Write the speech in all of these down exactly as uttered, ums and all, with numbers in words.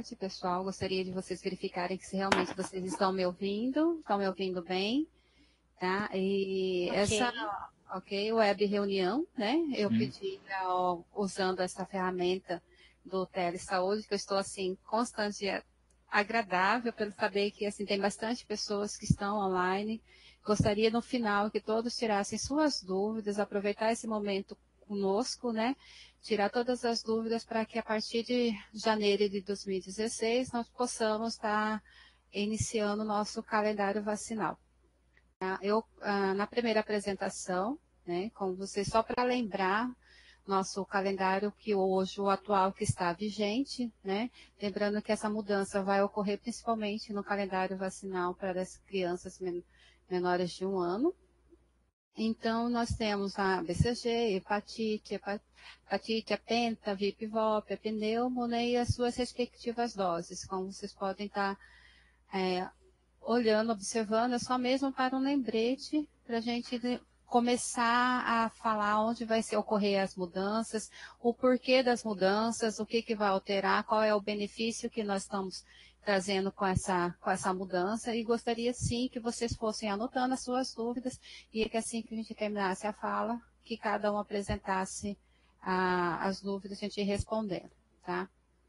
tarde, pessoal. Gostaria de vocês verificarem que se realmente vocês estão me ouvindo, estão me ouvindo bem, tá? E Ok. essa, ok, web reunião, né? Eu Sim. pedi, ó, usando essa ferramenta do Telesaúde, que eu estou, assim, constante, agradável, pelo saber que, assim, tem bastante pessoas que estão online. Gostaria, no final, que todos tirassem suas dúvidas, aproveitar esse momento conosco, né? Tirar todas as dúvidas para que a partir de janeiro de dois mil e dezesseis nós possamos estar iniciando o nosso calendário vacinal. Tá? Eu, ah, na primeira apresentação, né, com vocês, só para lembrar nosso calendário que hoje, o atual que está vigente, né, lembrando que essa mudança vai ocorrer principalmente no calendário vacinal para as crianças men menores de um ano. Então, nós temos a B C G, hepatite, hepatite, a penta, V I P, V O P, a pneumo, né, e as suas respectivas doses. Como vocês podem estar é, olhando, observando, é só mesmo para um lembrete, para a gente começar a falar onde vai ser, ocorrer as mudanças, o porquê das mudanças, o que, que vai alterar, qual é o benefício que nós estamos trazendo com essa, com essa mudança, e gostaria sim que vocês fossem anotando as suas dúvidas, e que assim que a gente terminasse a fala, que cada um apresentasse a, as dúvidas, a gente ir respondendo, tá?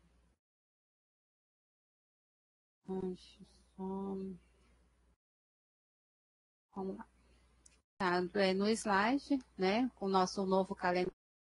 Vamos lá. Tá, no slide, né, o nosso novo calendário,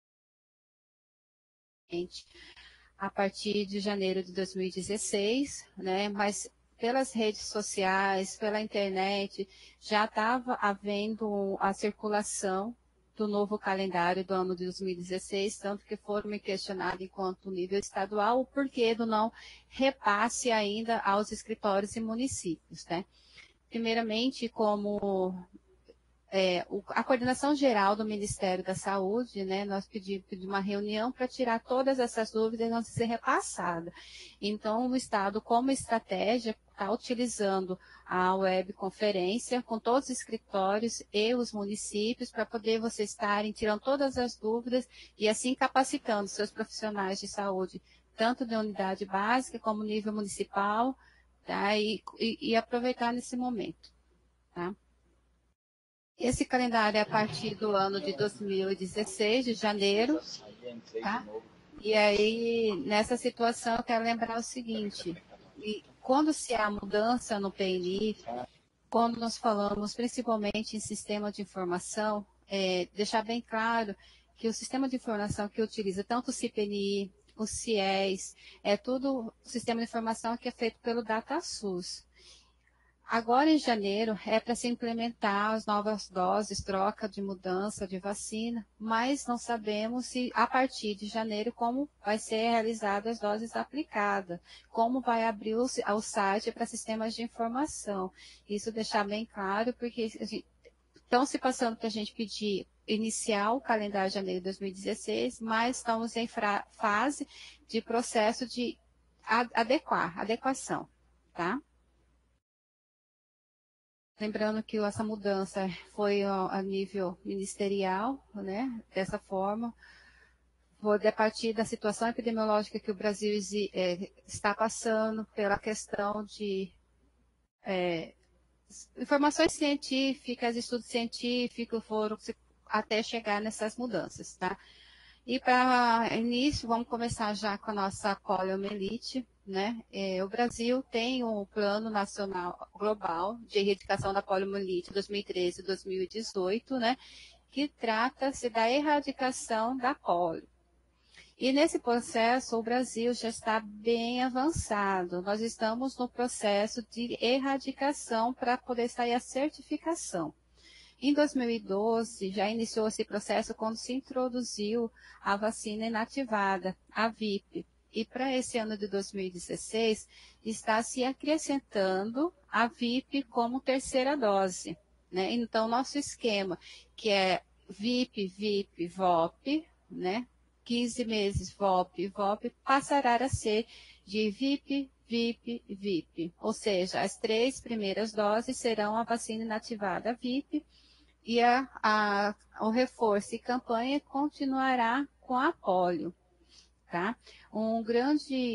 a partir de janeiro de dois mil e dezesseis, né, mas pelas redes sociais, pela internet, já estava havendo a circulação do novo calendário do ano de dois mil e dezesseis, tanto que foram me questionados enquanto nível estadual o porquê do não repasse ainda aos escritórios e municípios, né. Primeiramente, como É, o, a coordenação geral do Ministério da Saúde, né, nós pedimos pedi uma reunião para tirar todas essas dúvidas e não ser repassada. Então, o Estado, como estratégia, está utilizando a webconferência com todos os escritórios e os municípios para poder vocês estarem tirando todas as dúvidas e assim capacitando seus profissionais de saúde, tanto da unidade básica como nível municipal, tá, e, e, e aproveitar nesse momento, tá? Esse calendário é a partir do ano de dois mil e dezesseis, de janeiro, tá? E aí, nessa situação, eu quero lembrar o seguinte, e quando se há mudança no P N I, quando nós falamos principalmente em sistema de informação, é, deixar bem claro que o sistema de informação que utiliza tanto o C P N I, o CIES, é tudo sistema de informação que é feito pelo DataSUS. Agora, em janeiro, é para se implementar as novas doses, troca de mudança de vacina, mas não sabemos se, a partir de janeiro, como vai ser realizada as doses aplicadas, como vai abrir o, o site para sistemas de informação. Isso deixar bem claro, porque estão se passando para a gente pedir iniciar o calendário de janeiro de dois mil e dezesseis, mas estamos em fase de processo de adequar, adequação, tá? Lembrando que essa mudança foi a nível ministerial, né, dessa forma, foi a partir da situação epidemiológica que o Brasil é, está passando, pela questão de é, informações científicas, estudos científicos, foram até chegar nessas mudanças, tá? E para início, vamos começar já com a nossa poliomielite, né? É, o Brasil tem um plano nacional global de erradicação da poliomielite dois mil e treze a dois mil e dezoito, né? Que trata-se da erradicação da polio. E nesse processo, o Brasil já está bem avançado. Nós estamos no processo de erradicação para poder sair a certificação. Em dois mil e doze, já iniciou esse processo quando se introduziu a vacina inativada, a V I P. E para esse ano de dois mil e dezesseis, está se acrescentando a V I P como terceira dose, né? Então, nosso esquema, que é V I P, V I P, V O P, né? quinze meses V O P, V O P, passará a ser de V I P, V I P, V I P. Ou seja, as três primeiras doses serão a vacina inativada V I P, e a, a, o reforço e campanha continuará com a polio, tá? Um grande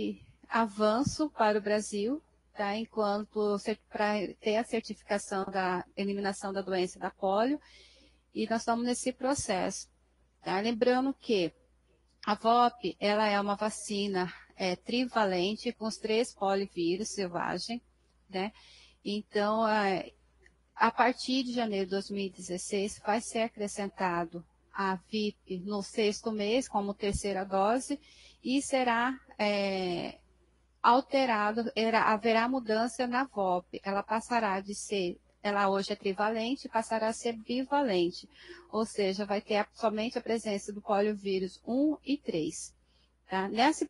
avanço para o Brasil, tá? Enquanto para ter a certificação da eliminação da doença da polio, e nós estamos nesse processo. Tá? Lembrando que a V O P, ela é uma vacina é, trivalente com os três polivírus selvagem, né? Então, é, a partir de janeiro de dois mil e dezesseis, vai ser acrescentado a V I P no sexto mês, como terceira dose, e será é, alterado, era, haverá mudança na V O P. Ela passará de ser, ela hoje é trivalente, passará a ser bivalente. Ou seja, vai ter a, somente a presença do poliovírus um e três. Tá? Nessa,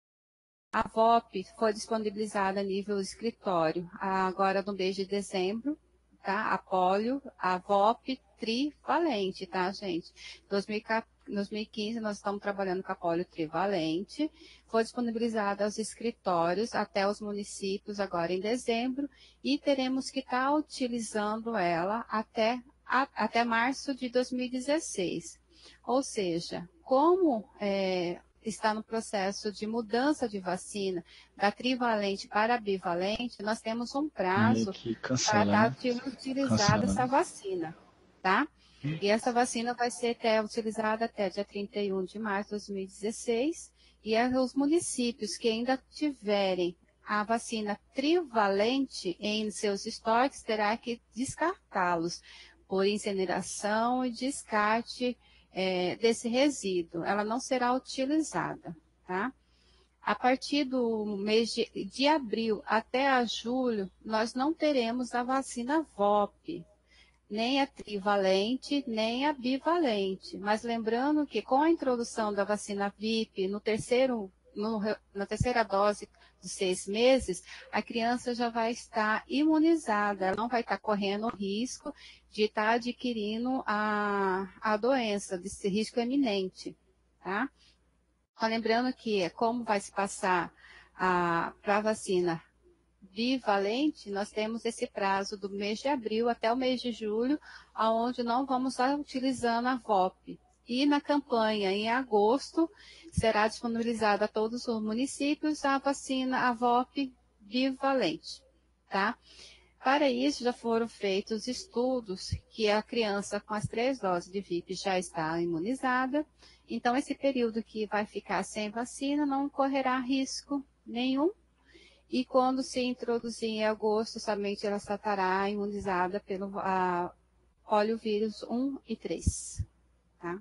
a V O P foi disponibilizada a nível escritório, agora no mês de dezembro, tá? A polio, a V O P trivalente, tá, gente? Em dois mil e quinze, nós estamos trabalhando com a polio trivalente, foi disponibilizada aos escritórios até os municípios agora em dezembro, e teremos que estar utilizando ela até, a, até março de dois mil e dezesseis. Ou seja, como é, está no processo de mudança de vacina da trivalente para a bivalente, nós temos um prazo para estar utilizada essa vacina, tá? E essa vacina vai ser até, utilizada até dia trinta e um de março de dois mil e dezesseis, e os municípios que ainda tiverem a vacina trivalente em seus estoques, terá que descartá-los por incineração e descarte é, desse resíduo. Ela não será utilizada, tá? A partir do mês de, de abril até a julho, nós não teremos a vacina V O P, nem a trivalente, nem a bivalente. Mas lembrando que com a introdução da vacina V I P no terceiro, no, na terceira dose dos seis meses, a criança já vai estar imunizada, ela não vai estar correndo o risco de estar adquirindo a, a doença, desse risco eminente, tá? Só lembrando que como vai se passar para a vacina bivalente, nós temos esse prazo do mês de abril até o mês de julho, onde não vamos estar utilizando a V O P. E na campanha, em agosto, será disponibilizada a todos os municípios a vacina, a V O P bivalente, tá? Para isso, já foram feitos estudos que a criança com as três doses de V I P já está imunizada, então esse período que vai ficar sem vacina não correrá risco nenhum. E quando se introduzir em agosto, somente ela estará imunizada pelo a, poliovírus um e três. Tá?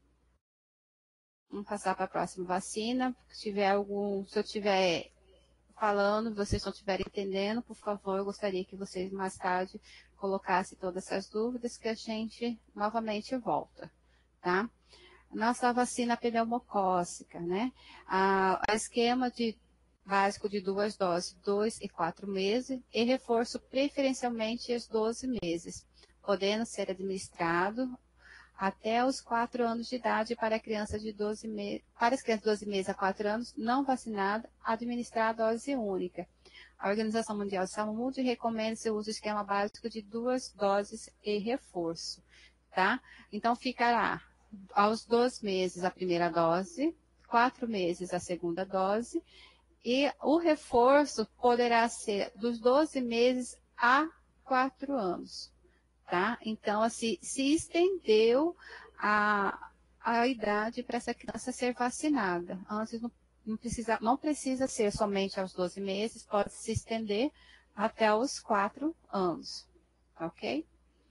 Vamos passar para a próxima vacina. Se tiver algum, se eu estiver falando, vocês não estiverem entendendo, por favor, eu gostaria que vocês mais tarde colocassem todas essas dúvidas, que a gente novamente volta. Tá? Nossa vacina pneumocócica, né? A, a esquema de básico de duas doses, dois e quatro meses, e reforço preferencialmente os doze meses, podendo ser administrado até os quatro anos de idade para crianças de doze meses, para as crianças de doze meses a quatro anos não vacinadas, administrar a dose única. A Organização Mundial de Saúde recomenda o uso do esquema básico de duas doses e reforço, tá? Então, ficará aos doze meses a primeira dose, quatro meses a segunda dose, e o reforço poderá ser dos doze meses a quatro anos, tá? Então, assim, se estendeu a, a idade para essa criança ser vacinada. Antes não, não, precisa, não precisa ser somente aos doze meses, pode se estender até os quatro anos, ok?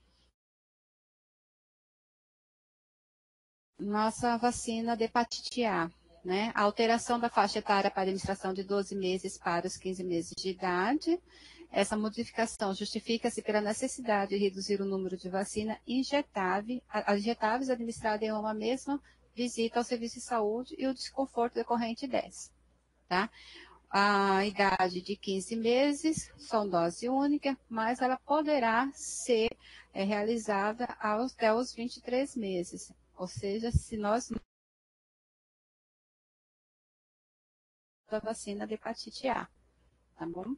Nossa vacina de hepatite A. Né? A alteração da faixa etária para a administração de doze meses para os quinze meses de idade. Essa modificação justifica-se pela necessidade de reduzir o número de vacina injetável, injetáveis administradas em uma mesma visita ao serviço de saúde e o desconforto decorrente dessa. Tá? A idade de quinze meses são dose única, mas ela poderá ser é, realizada até os vinte e três meses. Ou seja, se nós da vacina de hepatite A, tá bom?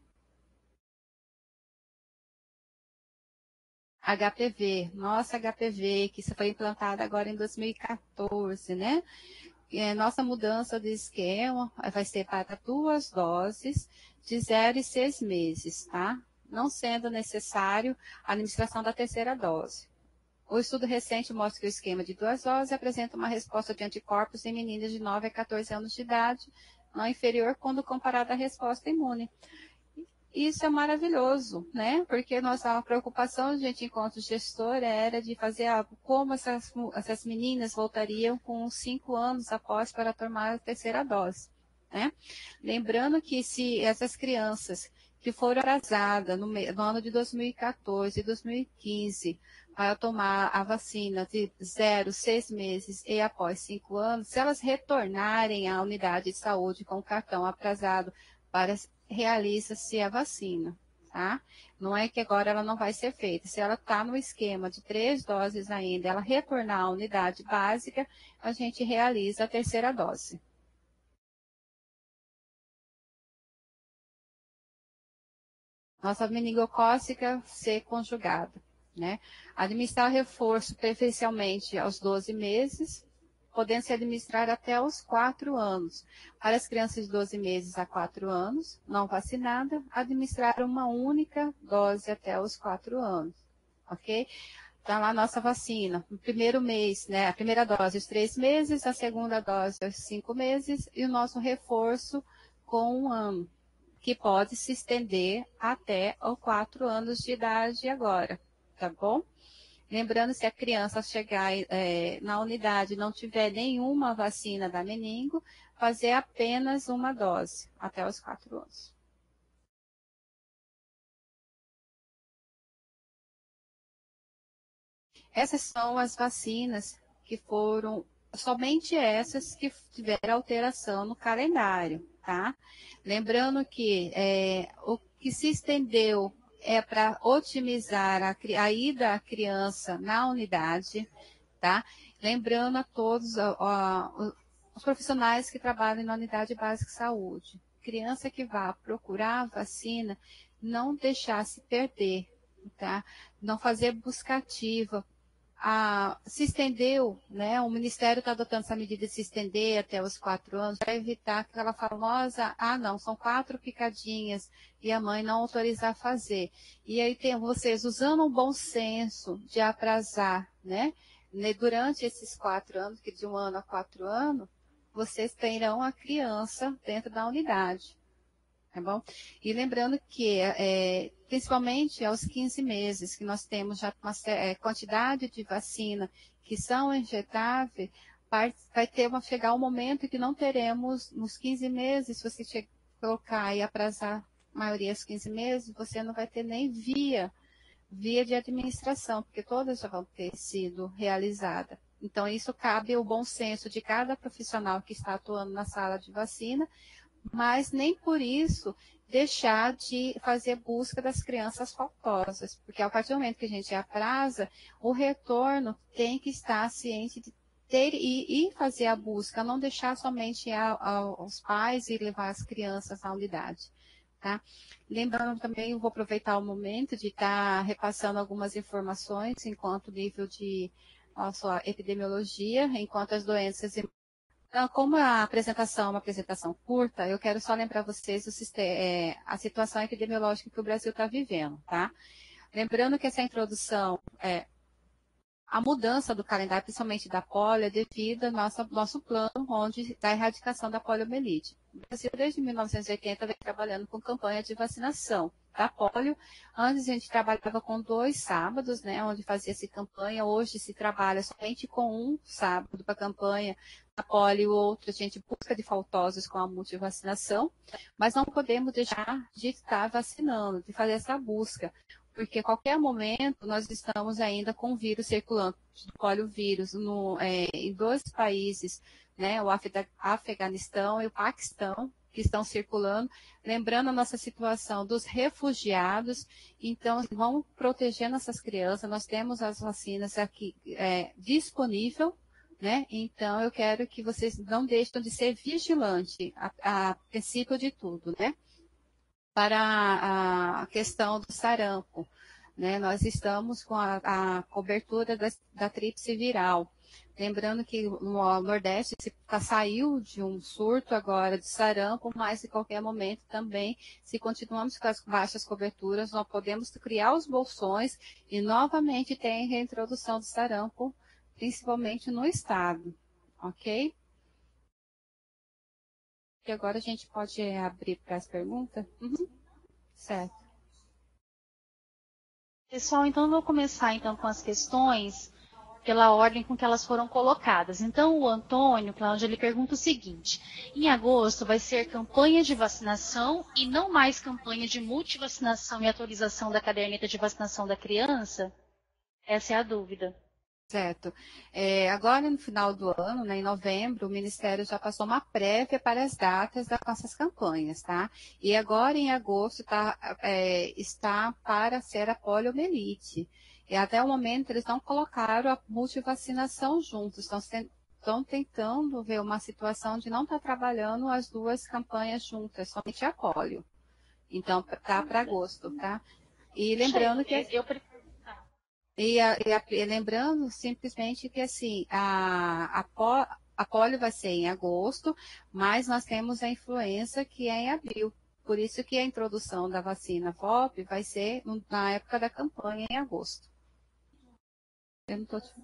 H P V, nossa H P V, que foi implantada agora em dois mil e quatorze, né? é, nossa mudança de esquema vai ser para duas doses de zero e seis meses, tá? Não sendo necessário a administração da terceira dose. O estudo recente mostra que o esquema de duas doses apresenta uma resposta de anticorpos em meninas de nove a quatorze anos de idade, não inferior quando comparada à resposta imune. Isso é maravilhoso, né? Porque nossa preocupação, gente, enquanto gestora, era de fazer algo como essas, essas meninas voltariam com cinco anos após para tomar a terceira dose, né? Lembrando que se essas crianças que foram atrasadas no, no ano de dois mil e quatorze e dois mil e quinze para tomar a vacina de zero, seis meses e após cinco anos, se elas retornarem à unidade de saúde com o cartão atrasado para realiza-se a vacina, tá? Não é que agora ela não vai ser feita. Se ela está no esquema de três doses ainda, ela retornar à unidade básica, a gente realiza a terceira dose. Nossa meningocócica ser conjugada, né? Administrar reforço preferencialmente aos doze meses, podendo se administrar até os quatro anos. Para as crianças de doze meses a quatro anos, não vacinada, administrar uma única dose até os quatro anos, ok? Então, lá a nossa vacina, no primeiro mês, né, a primeira dose os três meses, a segunda dose os cinco meses, e o nosso reforço com um ano, que pode se estender até os quatro anos de idade agora, tá bom? Lembrando, se a criança chegar é, na unidade e não tiver nenhuma vacina da meningo, fazer apenas uma dose, até os quatro anos. Essas são as vacinas que foram, somente essas que tiveram alteração no calendário, tá? Lembrando que é, o que se estendeu é para otimizar a, a ida da criança na unidade, tá? Lembrando a todos ó, ó, os profissionais que trabalham na unidade básica de saúde, criança que vá procurar a vacina, não deixar se perder, tá? Não fazer busca ativa. Ah, se estendeu, né? O Ministério está adotando essa medida de se estender até os quatro anos para evitar aquela famosa, ah, não, são quatro picadinhas e a mãe não autorizar a fazer. E aí tem vocês usando um bom senso de atrasar, né? Durante esses quatro anos, que de um ano a quatro anos, vocês terão a criança dentro da unidade. Tá bom? E lembrando que, é, principalmente aos quinze meses, que nós temos já uma é, quantidade de vacina que são injetáveis, vai, vai ter uma, chegar um momento que não teremos, nos quinze meses, se você che- colocar e atrasar a maioria dos quinze meses, você não vai ter nem via, via de administração, porque todas já vão ter sido realizadas. Então, isso cabe o bom senso de cada profissional que está atuando na sala de vacina, mas nem por isso deixar de fazer busca das crianças faltosas, porque a partir do momento que a gente atrasa, o retorno tem que estar ciente de ter e, e fazer a busca, não deixar somente a, a, aos pais e levar as crianças à unidade. Tá? Lembrando também, eu vou aproveitar o momento de estar repassando algumas informações enquanto nível de nossa epidemiologia, enquanto as doenças. Então, como a apresentação é uma apresentação curta, eu quero só lembrar vocês o sistema, é, a situação epidemiológica que o Brasil está vivendo, tá? Lembrando que essa introdução, é, a mudança do calendário, principalmente da polio, é devido ao nosso, nosso plano onde, da erradicação da poliomielite. O Brasil, desde mil novecentos e oitenta, vem trabalhando com campanha de vacinação da polio. Antes a gente trabalhava com dois sábados, né, onde fazia-se campanha. Hoje se trabalha somente com um sábado para campanha da polio e o outro a gente busca de faltosos com a multivacinação, mas não podemos deixar de estar vacinando, de fazer essa busca, porque a qualquer momento nós estamos ainda com o vírus circulando, o poliovírus, no, é, em dois países, né, o Afeganistão e o Paquistão, que estão circulando, lembrando a nossa situação dos refugiados, então vamos proteger nossas crianças, nós temos as vacinas aqui é, disponíveis, né? Então eu quero que vocês não deixem de ser vigilantes a, a princípio de tudo, né? Para a, a questão do sarampo. né, nós estamos com a, a cobertura da, da tríplice viral. Lembrando que no Nordeste se, tá, saiu de um surto agora de sarampo, mas em qualquer momento também, se continuamos com as baixas coberturas, nós podemos criar os bolsões e novamente tem reintrodução do sarampo, principalmente no estado, ok? E agora a gente pode abrir para as perguntas? Uhum. Certo. Pessoal, então eu vou começar então com as questões pela ordem com que elas foram colocadas. Então, o Antônio, Cláudia, ele pergunta o seguinte: em agosto vai ser campanha de vacinação e não mais campanha de multivacinação e atualização da caderneta de vacinação da criança? Essa é a dúvida. Certo. É, agora, no final do ano, né, em novembro, o Ministério já passou uma prévia para as datas das nossas campanhas, tá? E agora, em agosto, tá, é, está para ser a poliomielite. E até o momento, eles não colocaram a multivacinação juntos, estão, estão tentando ver uma situação de não estar trabalhando as duas campanhas juntas, somente a polio. Então, tá para agosto, tá? E lembrando que... Eu, eu, E, a, e, a, e lembrando simplesmente que assim, a, a, a polio vai ser em agosto, mas nós temos a influenza que é em abril. Por isso que a introdução da vacina V O P vai ser na época da campanha, em agosto. Eu não tô te...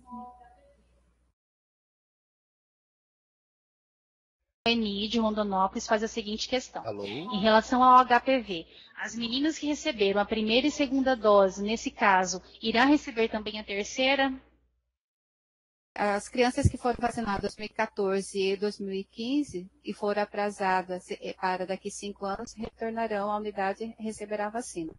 O Eni de Rondonópolis faz a seguinte questão. Alô? Em relação ao H P V, as meninas que receberam a primeira e segunda dose, nesse caso, irão receber também a terceira? As crianças que foram vacinadas em dois mil e quatorze e dois mil e quinze e foram atrasadas para daqui a cinco anos, retornarão à unidade e receberão a vacina.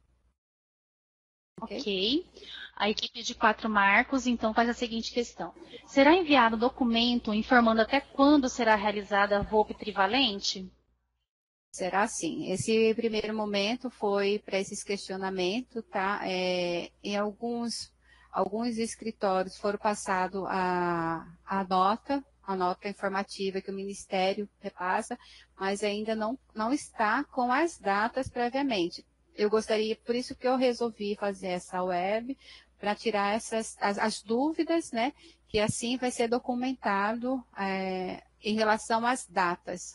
Ok. Ok. A equipe de Quatro Marcos, então, faz a seguinte questão. Será enviado documento informando até quando será realizada a V O P trivalente? Será sim. Esse primeiro momento foi para esses questionamentos, tá? É, em alguns, alguns escritórios foram passado a, a nota, a nota informativa que o Ministério repassa, mas ainda não, não está com as datas previamente. Eu gostaria, por isso que eu resolvi fazer essa web, para tirar essas, as, as dúvidas, né? Que assim vai ser documentado é, em relação às datas.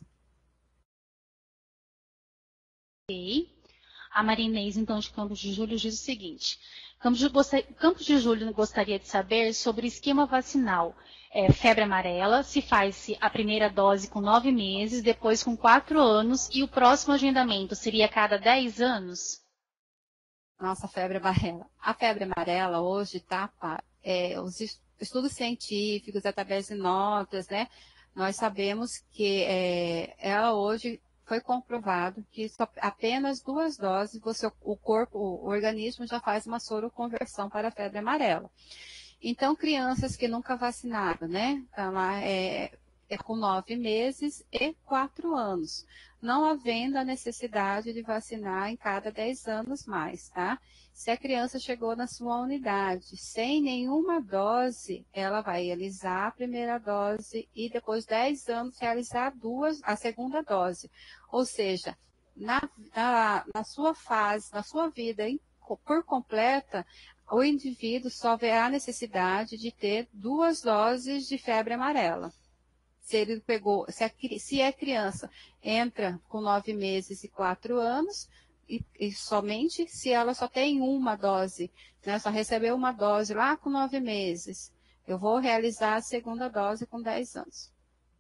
Ok. A Marinês, então, de Campos de Julho, diz o seguinte. Campos de, Campos de Julho gostaria de saber sobre o esquema vacinal. É, febre amarela, se faz-se a primeira dose com nove meses, depois com quatro anos, e o próximo agendamento seria a cada dez anos? Nossa, febre amarela. A febre amarela hoje está, é, os estudos científicos, através de notas, né? Nós sabemos que é, ela hoje foi comprovado que só, apenas duas doses, você, o corpo, o organismo já faz uma soroconversão para a febre amarela. Então, crianças que nunca vacinaram, né? Então, lá é, é com nove meses e quatro anos, não havendo a necessidade de vacinar em cada dez anos mais, tá? Se a criança chegou na sua unidade sem nenhuma dose, ela vai realizar a primeira dose e depois de dez anos realizar duas, a segunda dose. Ou seja, na, na, na sua fase, na sua vida por completa, o indivíduo só verá a necessidade de ter duas doses de febre amarela. Se ele pegou, se a, se a criança entra com nove meses e quatro anos, e, e somente se ela só tem uma dose, né, só recebeu uma dose lá com nove meses, eu vou realizar a segunda dose com dez anos.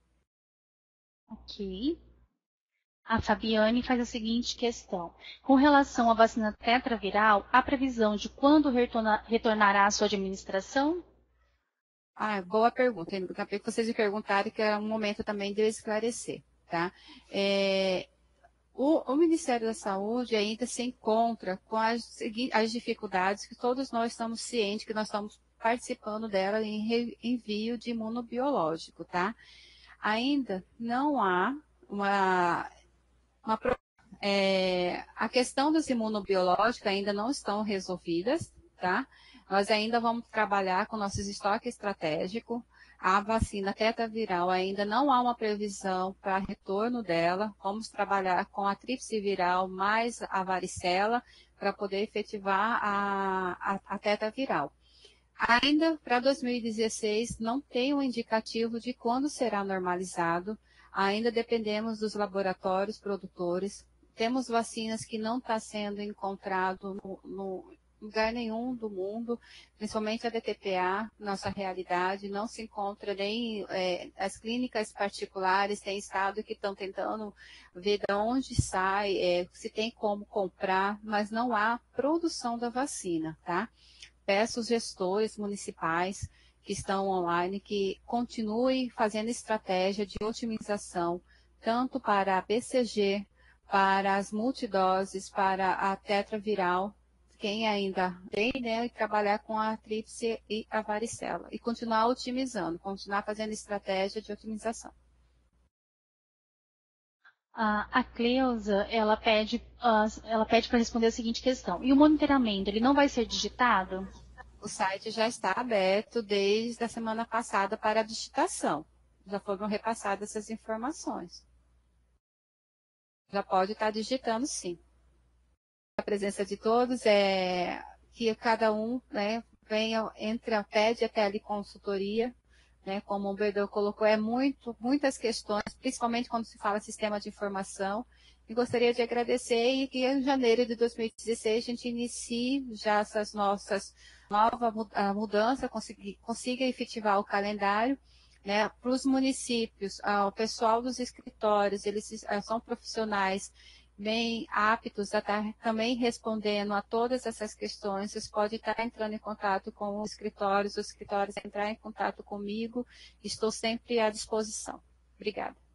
Ok. A Fabiane faz a seguinte questão. Com relação à vacina tetraviral, há previsão de quando retorna, retornará à sua administração? Ah, boa pergunta. Acabei que vocês me perguntaram que é um momento também de eu esclarecer, tá? É, o, o Ministério da Saúde ainda se encontra com as, as dificuldades que todos nós estamos cientes, que nós estamos participando dela em re, envio de imunobiológico, tá? Ainda não há uma... uma é, a questão dos imunobiológicos ainda não estão resolvidas, tá? Nós ainda vamos trabalhar com nossos estoques estratégicos. A vacina tetraviral ainda não há uma previsão para retorno dela. Vamos trabalhar com a tríplice viral mais a varicela para poder efetivar a, a, a teta viral. Ainda para dois mil e dezesseis, não tem um indicativo de quando será normalizado, ainda dependemos dos laboratórios produtores, temos vacinas que não está sendo encontrado no, no lugar nenhum do mundo, principalmente a D T P A, nossa realidade, não se encontra nem é, as clínicas particulares, tem estado que estão tentando ver de onde sai, é, se tem como comprar, mas não há produção da vacina, tá? Peço os gestores municipais que estão online que continuem fazendo estratégia de otimização, tanto para a B C G, para as multidoses, para a tetraviral, quem ainda tem, né, e trabalhar com a tríplice e a varicela, e continuar otimizando, continuar fazendo estratégia de otimização. A Cleusa, ela pede, ela pede para responder a seguinte questão. E o monitoramento, ele não vai ser digitado? O site já está aberto desde a semana passada para a digitação. Já foram repassadas essas informações. Já pode estar digitando, sim. A presença de todos é que cada um, né, venha, entra, pede a teleconsultoria, né, como o Berdão colocou, é muito, muitas questões, principalmente quando se fala sistema de informação. E gostaria de agradecer e que em janeiro de dois mil e dezesseis a gente inicie já essas nossas nova mudança, consiga, consiga efetivar o calendário, né, para os municípios, ah, o pessoal dos escritórios, eles ah, são profissionais bem aptos a estar também respondendo a todas essas questões. Vocês podem estar entrando em contato com os escritórios, os escritórios entrar em contato comigo, estou sempre à disposição. Obrigada.